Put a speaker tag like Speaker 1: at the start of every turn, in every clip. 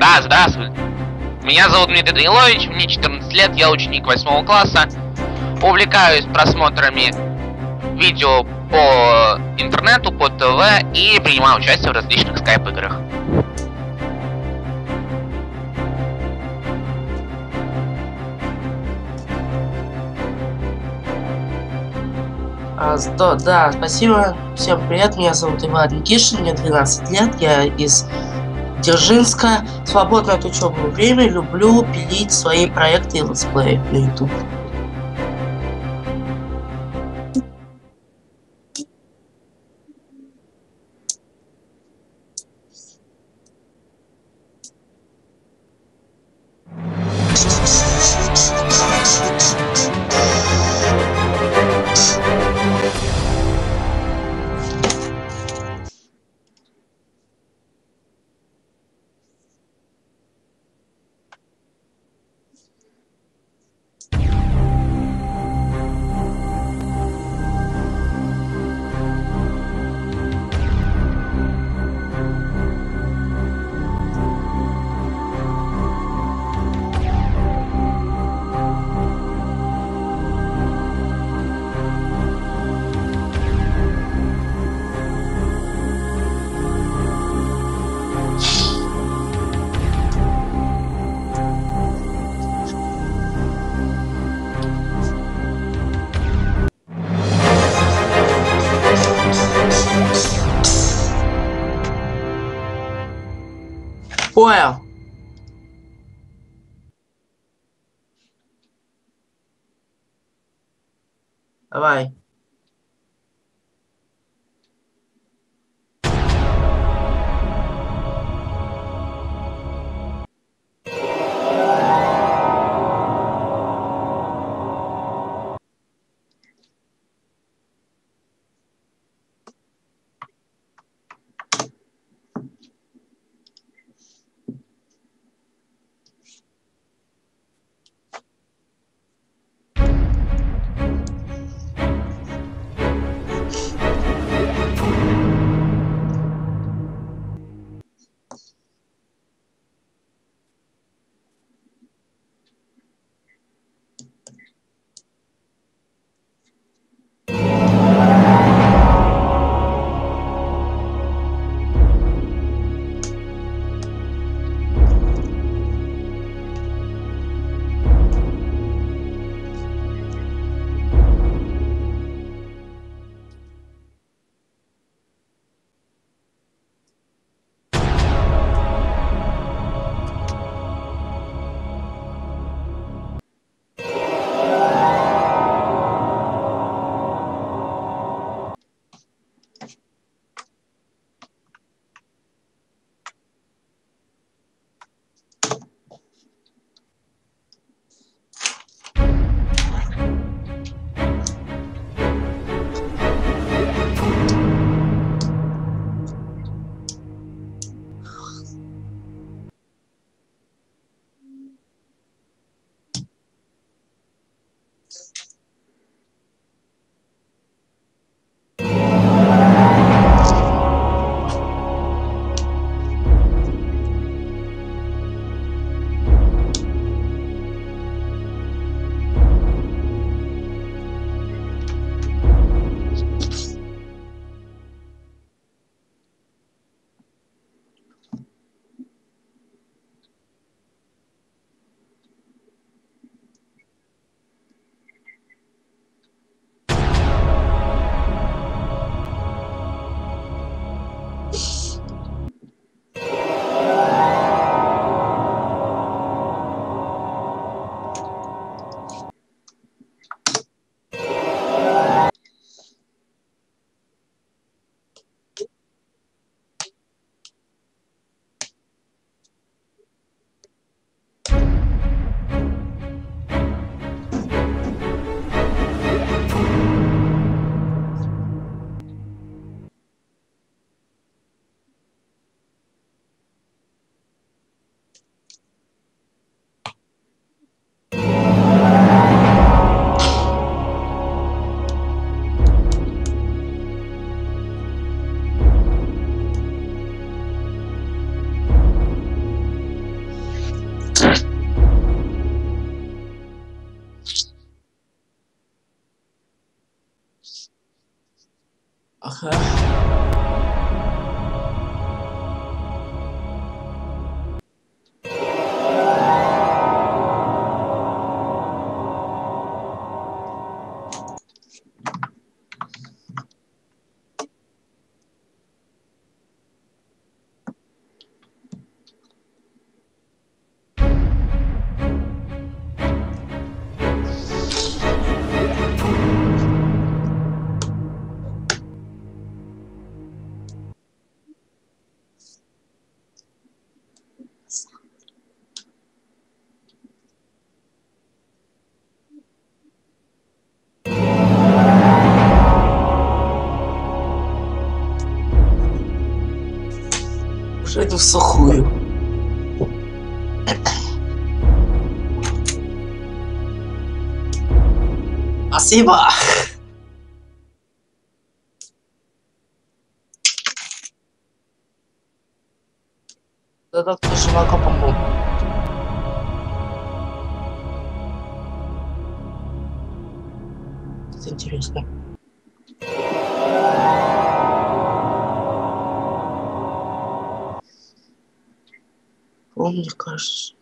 Speaker 1: Да, здравствуй. Меня зовут Дмитрий Данилович, мне 14 лет, я ученик 8 класса. Увлекаюсь просмотрами видео по интернету, по ТВ и принимаю участие в различных скайп-играх.
Speaker 2: Да, спасибо. Всем привет, меня зовут Иван Никишин, мне 12 лет, я из Дзержинска. В свободное от учебы время люблю пилить свои проекты и летсплеи на YouTube. Понял. Давай. Ага. Уже не в сухую. Спасибо. Да, тоже могу помочь. Это интересно. Мне кажется.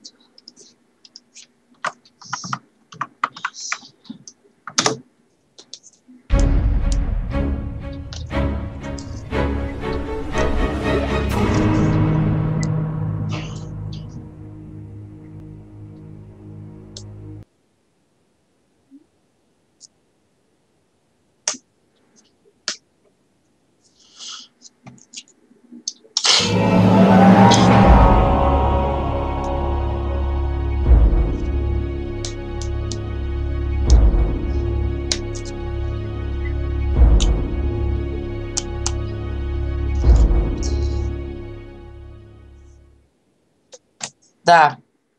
Speaker 2: Да.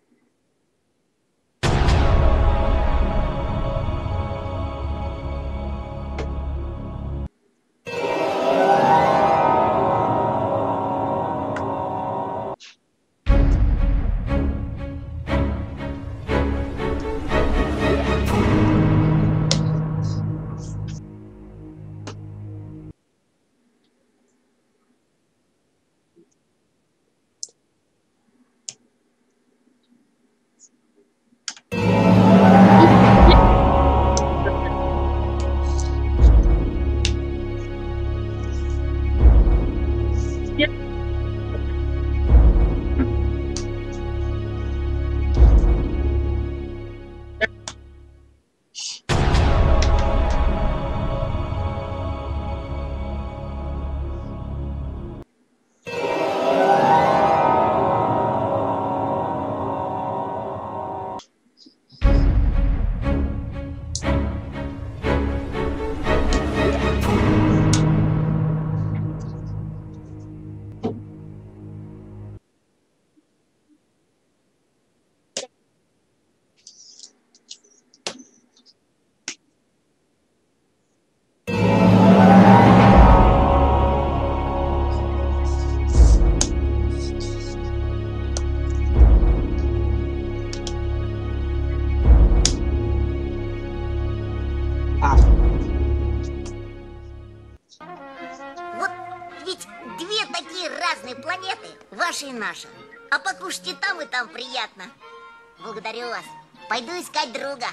Speaker 3: Вот ведь две такие разные планеты, ваша и наша. А покушать и там приятно. Благодарю вас. Пойду искать друга.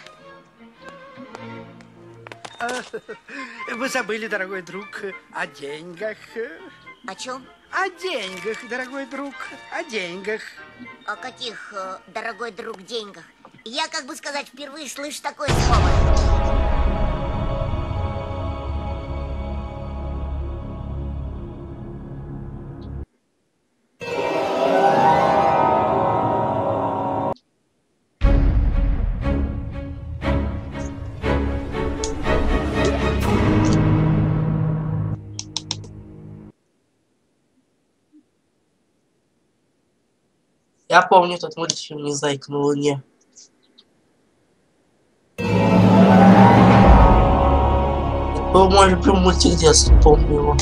Speaker 4: Вы забыли, дорогой друг, о деньгах.
Speaker 3: О чем?
Speaker 4: О деньгах, дорогой друг, о деньгах.
Speaker 3: О каких, дорогой друг, деньгах? Я, как бы сказать, впервые слышу такое слово.
Speaker 2: Я помню тот мультфильм «Незнайка на Луне». Это был мой любимый мультик детства, помню его.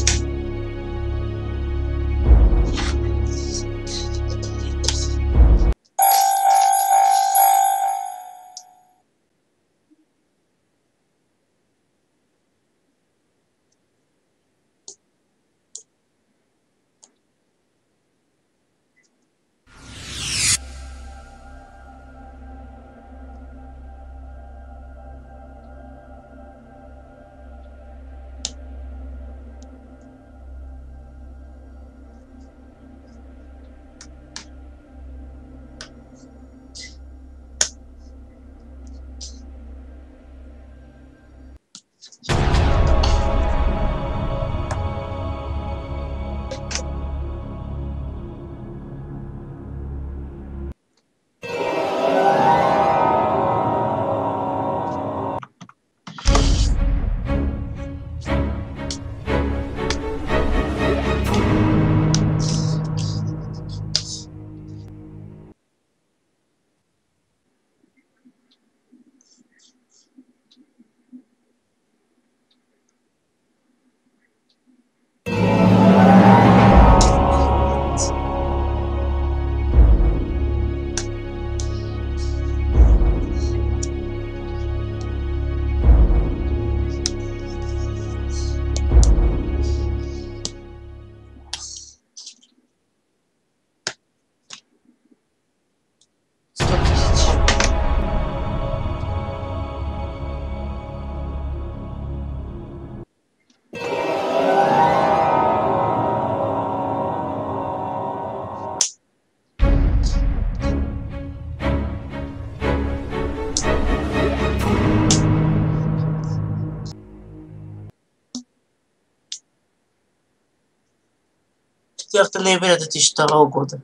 Speaker 2: 4 ноября 2002 года.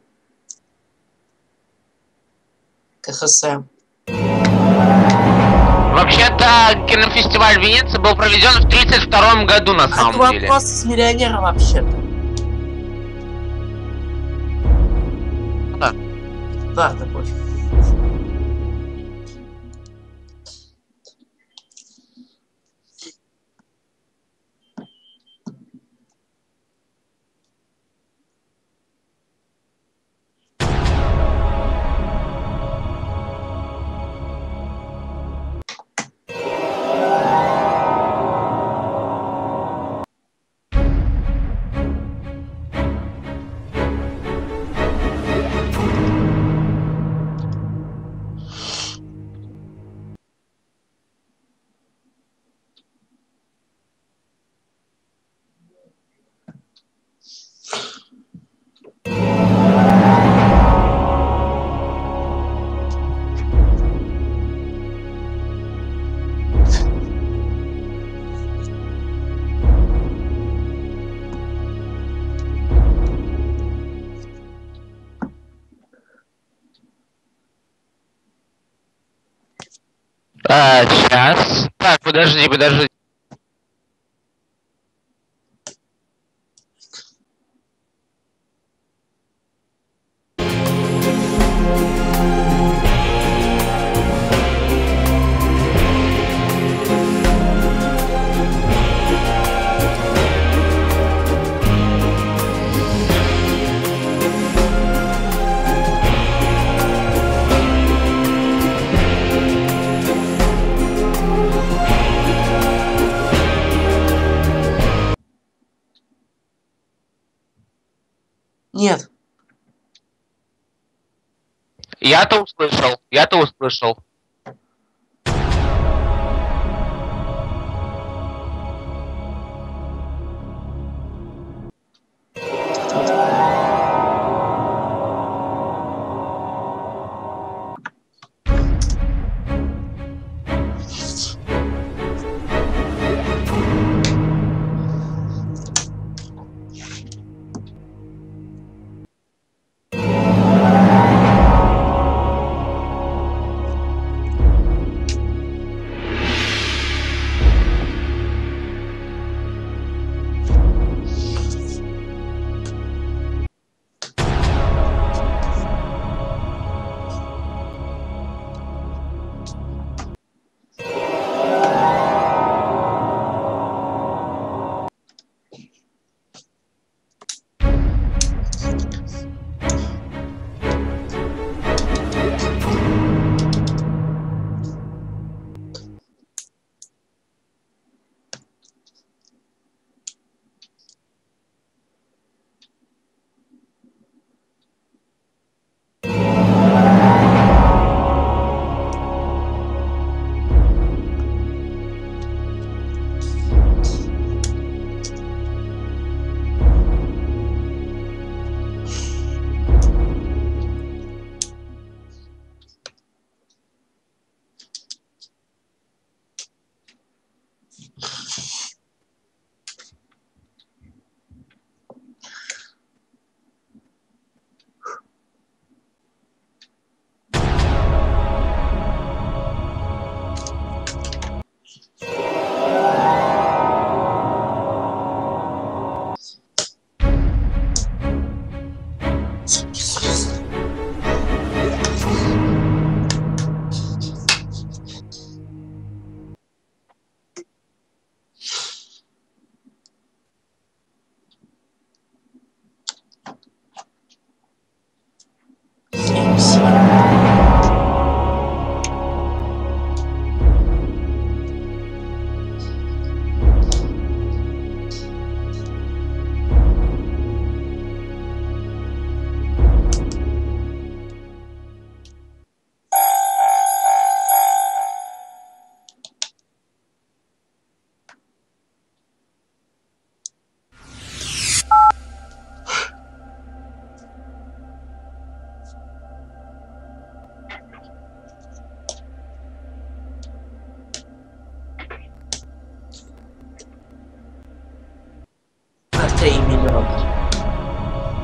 Speaker 2: КХСМ.
Speaker 1: Вообще-то кинофестиваль Венеции был проведен в 1932 году на самом
Speaker 2: Это
Speaker 1: деле.
Speaker 2: вопрос с миллионера вообще-то.
Speaker 1: Да.
Speaker 2: Ладно, пофиг.
Speaker 1: Сейчас. Так, подожди.
Speaker 2: Нет.
Speaker 1: Я-то услышал.
Speaker 2: На 3 миллиона.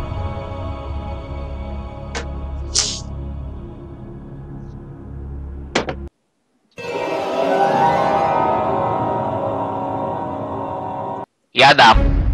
Speaker 1: Я дам.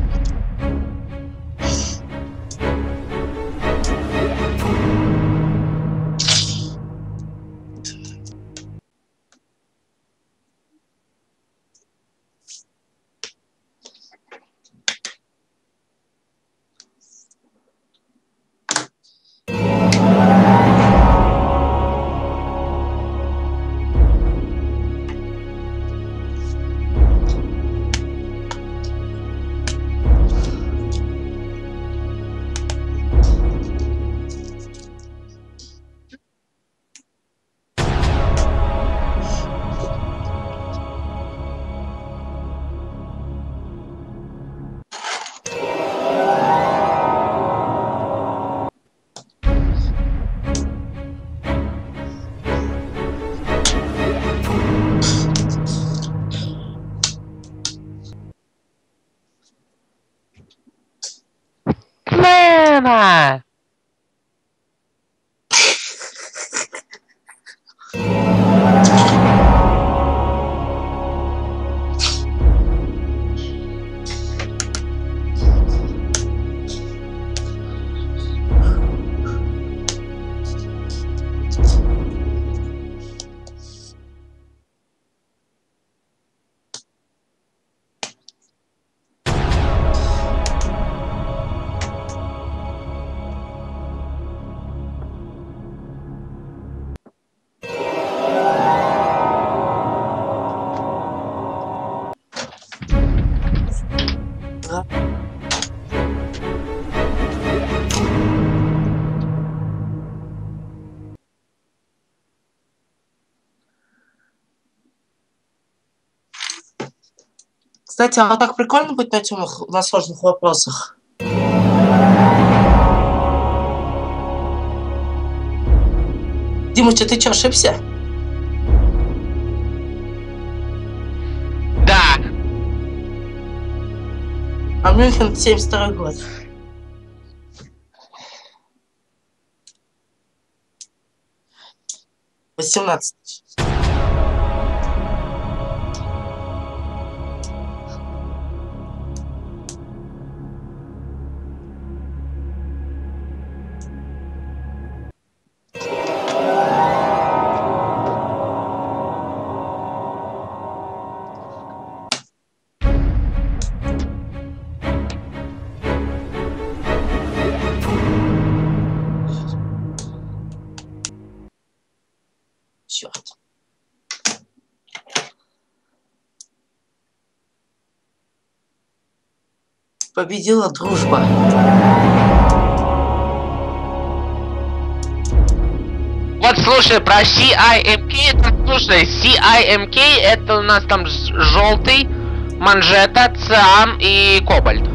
Speaker 1: Лена!
Speaker 2: Кстати, а вот так прикольно быть на темных, на сложных вопросах. Димыч, ты чё, ошибся?
Speaker 1: Да.
Speaker 2: А Мюнхен 72 год. Восемнадцать. Черт. Победила дружба.
Speaker 1: Вот слушай, про CIMK, слушай, CIMK это у нас там желтый, манжета, циан и кобальт.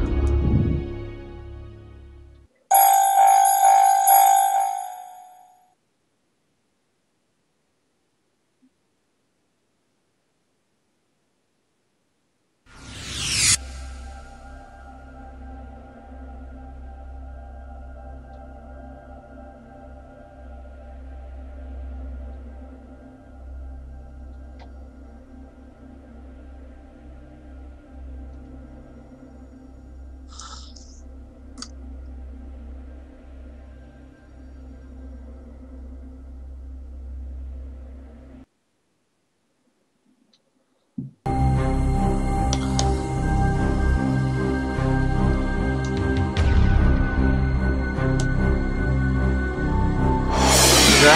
Speaker 2: Да.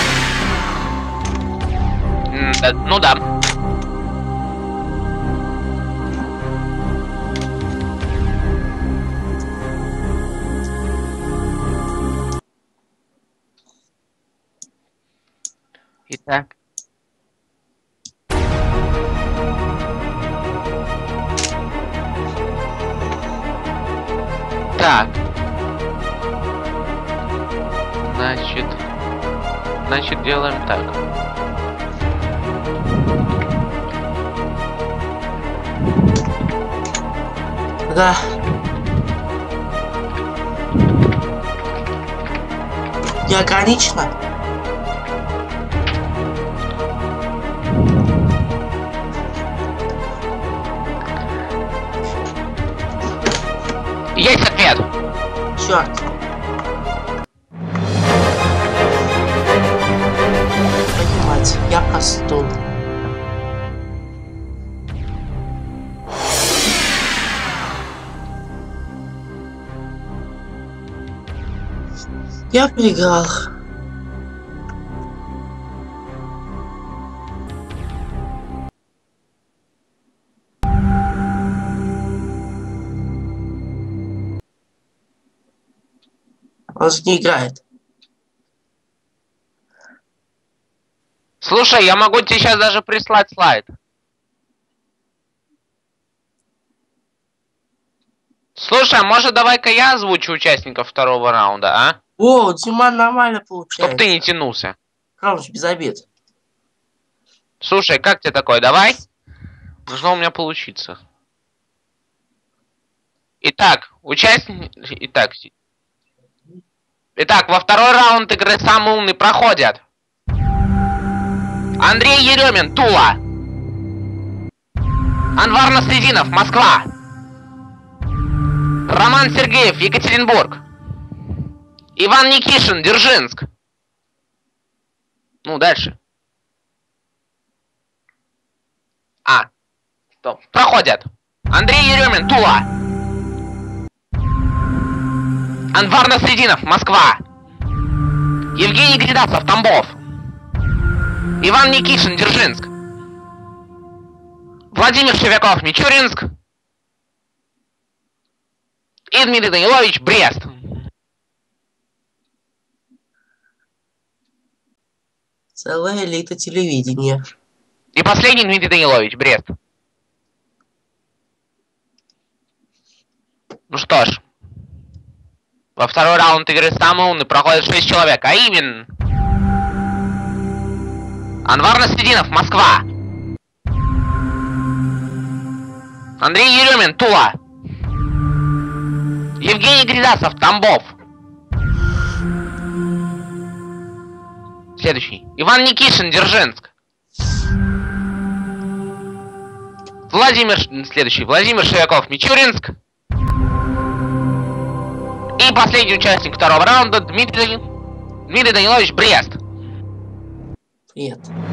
Speaker 1: Ну да. Итак. Так. Значит, делаем так.
Speaker 2: Да. Не ограничено.
Speaker 1: Есть ответ.
Speaker 2: Черт. Понимать, я простул. Я проиграл. Он же не играет.
Speaker 1: Слушай, я могу тебе сейчас даже прислать слайд. Слушай, а может давай-ка я озвучу участников второго раунда, а?
Speaker 2: О, Диман нормально получается.
Speaker 1: Чтоб ты не тянулся.
Speaker 2: Короче, без обид.
Speaker 1: Слушай, как тебе такое? Давай? Должно у меня получиться. Итак, Итак, во второй раунд игры самый умный проходят. Андрей Еремин, Тула. Анвар Наслединов, Москва. Роман Сергеев, Екатеринбург. Иван Никишин, Дзержинск. Ну, дальше. Стоп. Проходят. Андрей Еремин, Тула. Анвар Наслединов, Москва. Евгений Гридасов, Тамбов. Иван Никишин, Дзержинск. Владимир Шевяков, Мичуринск. И Дмитрий Данилович, Брест.
Speaker 2: Целая элита телевидения.
Speaker 1: И последний Дмитрий Данилович, Брест. Ну что ж. Во второй раунд игры самый умный проходит 6 человек, а именно... Анвар Наслединов, Москва. Андрей Еремин, Тула. Евгений Гридасов, Тамбов. Следующий. Иван Никишин, Дзержинск. Следующий. Владимир Шевяков, Мичуринск. И последний участник второго раунда Дмитрий Данилович, Брест.
Speaker 2: Привет.